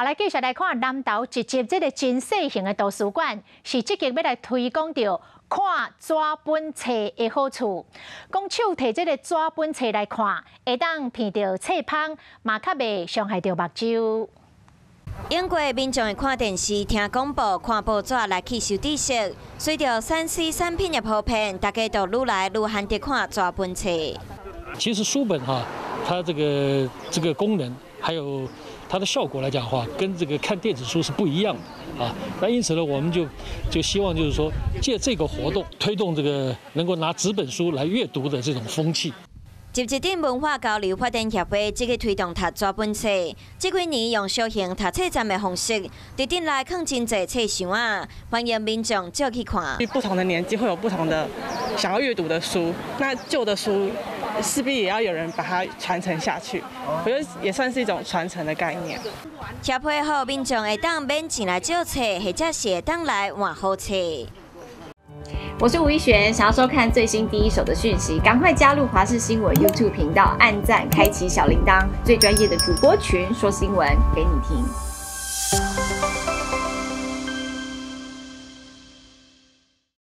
来继续来看南投一集这个真小型的图书馆，是积极要来推广着看纸本册的好处。讲手摕这个纸本册来看，会当闻到册香，嘛较袂伤害到目睭。 英国民众会看电视、听广播、看报纸来吸收知识，随着3C 产品的普遍，大家都愈来愈罕得看纸本册。 其实书本它这个功能还有它的效果来讲的话，跟这个看电子书是不一样的啊。那因此呢，我们就希望就是说，借这个活动推动这个能够拿纸本书来阅读的这种风气。 集集镇文化交流发展协会积极推动读纸本册，这几年用小型读册站的方式，伫镇内放真侪册箱啊，欢迎民众借去看。 不同的年纪会有不同的想要阅读的书，那旧的书势必也要有人把它传承下去，我觉得也算是一种传承的概念。 协会后民众会当免钱来借册，或者是会当来换好册。 我是吴一璇，想要收看最新第一手的讯息，赶快加入华视新闻 YouTube 频道，按赞，开启小铃铛，最专业的主播群说新闻给你听。